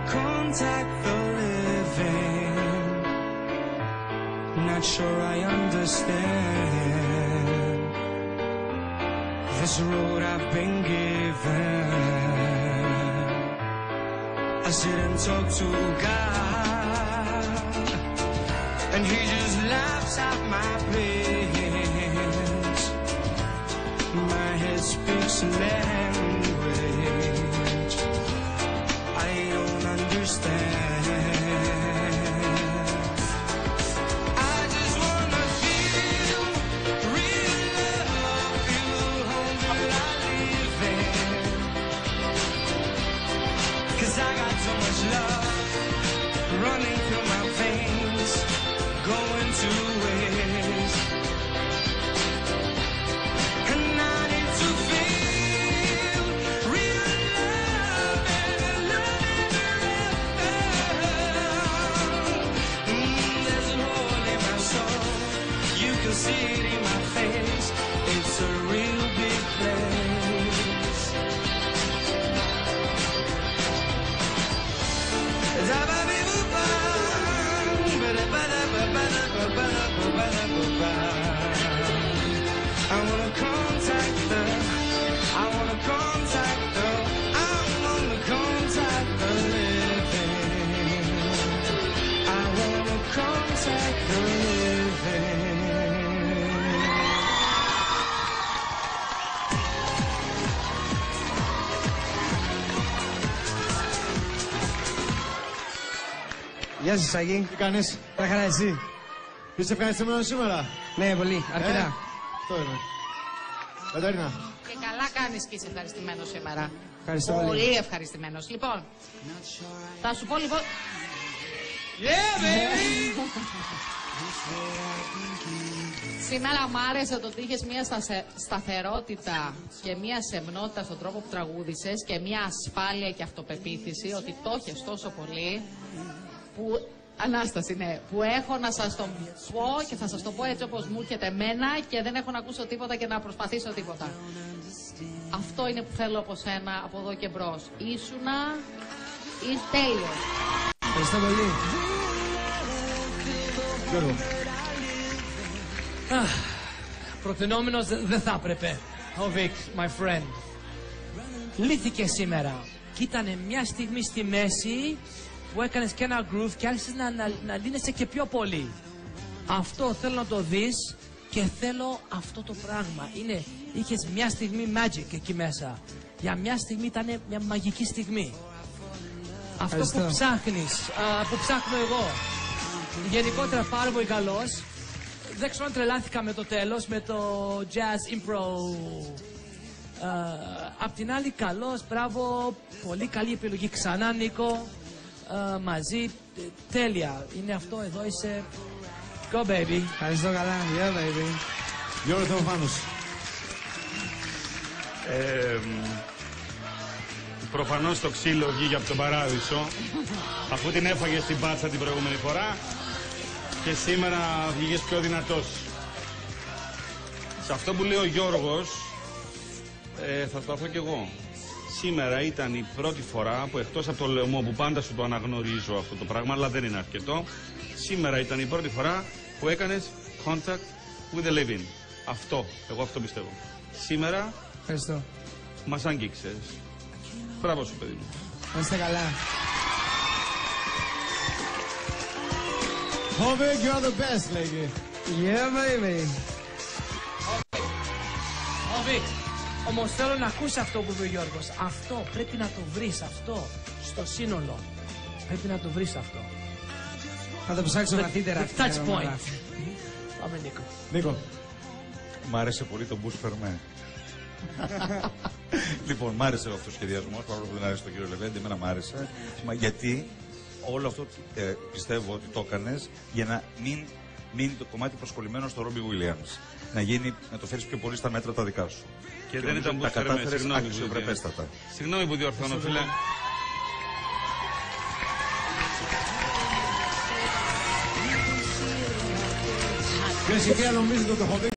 contact the living. Not sure I understand this road I've been given. I sit and talk to God, and He just laughs at my plans. My head speaks a language I don't understand. I just wanna feel real love, feel home that I live in. 'Cause I got so much love running through my veins, going to waste. And I need to feel real love and love it around. There's a hole in my soul, you can see it in my face. It's a real big place. I wanna contact the, I wanna contact the, I wanna contact the living. I wanna contact the living. Γεια σας Σάκη. Τι κάνεις? Τα χαρά εσύ? Είσαι ευχαριστημένος σήμερα? Ναι, πολύ, αρκετά. Αυτό είναι. Κατερίνα. Και καλά κάνεις και είσαι ευχαριστημένος σήμερα. Ευχαριστώ πολύ. Πολύ ευχαριστημένος. Λοιπόν, θα σου πω λοιπόν... Yeah, baby! Σήμερα μου άρεσε το ότι είχες μια σταθερότητα και μια σεμνότητα στον τρόπο που τραγούδησες και μια ασφάλεια και αυτοπεποίθηση ότι το έχεις τόσο πολύ που... Ανάσταση, ναι, που έχω να σας το πω και θα σας το πω έτσι όπως μου έρχεται εμένα και δεν έχω να ακούσω τίποτα και να προσπαθήσω τίποτα. Αυτό είναι που θέλω από σένα από εδώ και μπρος. Ήσουνα τέλειος. Ευχαριστώ πολύ. Γιώργο. Προτινόμενος δεν θα έπρεπε. Ο Βικ, my friend. Λύθηκε σήμερα. Και ήταν μια στιγμή στη μέση που έκανες και ένα groove και άρχισες να λύνεσαι και πιο πολύ. Αυτό θέλω να το δεις και θέλω αυτό το πράγμα. Είχες μια στιγμή magic εκεί μέσα. Για μια στιγμή ήταν μια μαγική στιγμή. Αυτό που ψάχνεις, που ψάχνω εγώ. Γενικότερα πάρα πολύ καλός. Δεν ξέρω αν τρελάθηκα με το τέλος, με το jazz impro. Απ' την άλλη καλός, μπράβο, πολύ καλή επιλογή ξανά Νίκο. Μαζί, τέλεια. Είναι αυτό εδώ, είσαι... Go baby. Ευχαριστώ καλά. Yeah, baby. Γιώργο Θεοφάνος. Προφανώς το ξύλο βγήκε από τον παράδεισο, αφού την έφαγε στην πάτσα την προηγούμενη φορά και σήμερα βγήκες πιο δυνατός. Σε αυτό που λέει ο Γιώργος, θα το πω κι εγώ. Σήμερα ήταν η πρώτη φορά που εκτός από το λαιμό που πάντα σου το αναγνωρίζω αυτό το πράγμα, αλλά δεν είναι αρκετό, σήμερα ήταν η πρώτη φορά που έκανες contact with the living. Αυτό, εγώ αυτό πιστεύω. Σήμερα Ευχαριστώ. μας άγγιξες. Μπράβο σου παιδί μου. Να είστε καλά. Hovig, you're the best, lady. Yeah, baby. Ο Βικ, όμως θέλω να ακούσει αυτό που είπε ο Γιώργος. Αυτό πρέπει να το βρεις, αυτό, στο σύνολο. Πρέπει να το βρεις αυτό. Θα το ψάξω βαθύτερα. The touch point. Πάμε Νίκο. Νίκο. Μ' άρεσε πολύ το Μπούς Φερμέ. Λοιπόν, μ' άρεσε αυτό ο σχεδιασμός, παρόλο που δεν άρεσε τον κύριο Λεβέντη, εμένα μ' άρεσε. Γιατί όλο αυτό πιστεύω ότι το έκανες για να μην μείνει το κομμάτι προσκολλημένο στο Ρόμπι Williams. Να το φέρεις πιο πολύ στα μέτρα τα δικά σου. Και δεν ήταν τα κατάφερες αξιοπρεπέστατα. Συγγνώμη που διορθώνω, φίλε. Κυρίες και κύριοι, νομίζετε ότι το Hovig